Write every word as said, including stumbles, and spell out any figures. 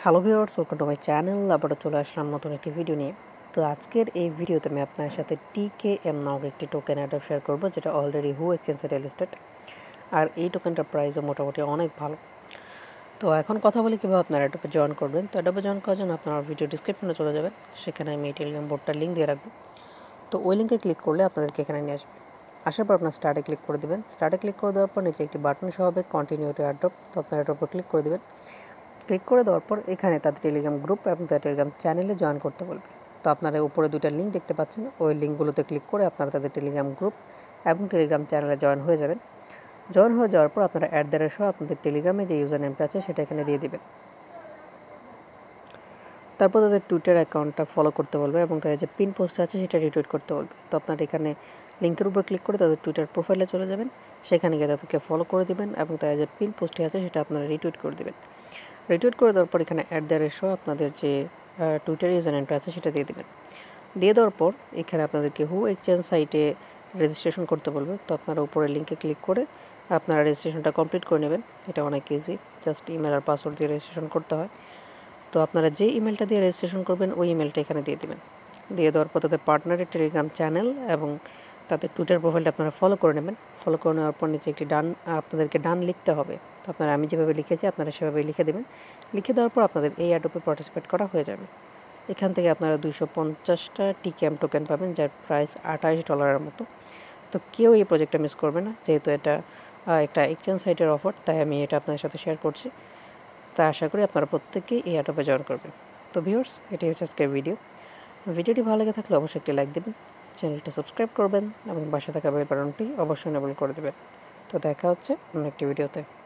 Hello viewers, welcome to my channel. আবারও চলে আসলাম নতুন একটি ভিডিও নিয়ে। তো আজকের এই ভিডিওতে আমি আপনার সাথে টিকেএম নামের একটি টোকেন অ্যাডপ্ট শেয়ার করবো, যেটা অলরেডি হু এক্সচেঞ্জে লিস্টেড। আর এই টোকেনটার প্রাইসও মোটামুটি অনেক ভালো। তো এখন কথা বলি কীভাবে আপনারা অ্যাডপে জয়েন করবেন। তো অ্যাডপে জয়েন করার জন্য আপনারা ভিডিও ডিসক্রিপশনে চলে যাবেন, সেখানে আমি এই টেলিগ্রাম বোর্ডটার লিঙ্ক দিয়ে রাখবো। তো ওই লিঙ্কে ক্লিক করলে আপনাদেরকে এখানে নিয়ে আসবে। আসার পর আপনার স্টার্টে ক্লিক করে দেবেন। স্টার্টে ক্লিক করে দেওয়ার পর নিচে একটি বাটন সহ হবে কন্টিনিউ টু অ্যাডপ্ট। তো আপনারা এটার উপর ক্লিক করে দেবেন। ক্লিক করে দেওয়ার পর এখানে তাদের টেলিগ্রাম গ্রুপ এবং তাদের টেলিগ্রাম চ্যানেলে জয়েন করতে বলবে। তো আপনারা উপরে দুইটা লিঙ্ক দেখতে পাচ্ছেন, ওই লিঙ্কগুলোতে ক্লিক করে আপনারা তাদের টেলিগ্রাম গ্রুপ এবং টেলিগ্রাম চ্যানেলে জয়েন হয়ে যাবেন। জয়েন হয়ে যাওয়ার পর আপনারা অ্যাট দ্য রেট সহ আপনাদের টেলিগ্রামে যে ইউজার নেমটা আছে সেটা এখানে দিয়ে দেবেন। তারপর তাদের টুইটার অ্যাকাউন্টটা ফলো করতে বলবে এবং তাদের যে পিন পোস্ট আছে সেটা রিটুইট করতে বলবে। তো আপনারা এখানে লিঙ্কের উপর ক্লিক করে তাদের টুইটার প্রোফাইলে চলে যাবেন, সেখানে গিয়ে তাদেরকে ফলো করে দেবেন এবং তাদের যে পিন পোস্টে আছে সেটা আপনারা রিটুইট করে দেবেন। রিটুইট করে দেওয়ার পর এখানে অ্যাট দ্য রেট সহ আপনাদের যে টুইটার ইউজার নেমটা আছে সেটা দিয়ে দেবেন। দিয়ে দেওয়ার পর এখানে আপনাদেরকে হু এক্সচেঞ্জ সাইটে রেজিস্ট্রেশন করতে বলবে। তো আপনারা উপরে লিঙ্কে ক্লিক করে আপনারা রেজিস্ট্রেশনটা কমপ্লিট করে নেবেন। এটা অনেক ইজি, জাস্ট ইমেল আর পাসওয়ার্ড দিয়ে রেজিস্ট্রেশন করতে হয়। তো আপনারা যে ইমেলটা দিয়ে রেজিস্ট্রেশন করবেন ওই ইমেলটা এখানে দিয়ে দেবেন। দিয়ে দেওয়ার পর তাদের পার্টনারের টেলিগ্রাম চ্যানেল এবং তাদের টুইটার প্রোফাইলটা আপনারা ফলো করে নেবেন। ফলো করে নেওয়ার পর নিচে একটি ডান আপনাদেরকে ডান লিখতে হবে। তো আপনারা আমি যেভাবে লিখেছি আপনারা সেভাবে লিখে দেবেন। লিখে দেওয়ার পর আপনাদের এই অ্যাডপে পার্টিসিপেট করা হয়ে যাবে। এখান থেকে আপনারা দুইশো পঞ্চাশটা টিকেএম টোকেন পাবেন, যার প্রাইস আঠাশ ডলারের মতো। তো কেউ এই প্রজেক্টটা মিস করবে না, যেহেতু এটা একটা এক্সচেঞ্জ সাইটের অফার, তাই আমি এটা আপনাদের সাথে শেয়ার করছি। তা আশা করি আপনারা প্রত্যেকেই এই অ্যাডপে জয়েন করবেন। তো ভিউয়ার্স, এটি হচ্ছে আজকের ভিডিও। ভিডিওটি ভালো লেগে থাকলে অবশ্যই একটি লাইক দেবেন, চ্যানেলটা সাবস্ক্রাইব করবেন এবং পাশে থাকা বেল বাটনটি অবশ্যই এনেবল করে দেবেন। তো দেখা হচ্ছে অন্য একটি ভিডিওতে।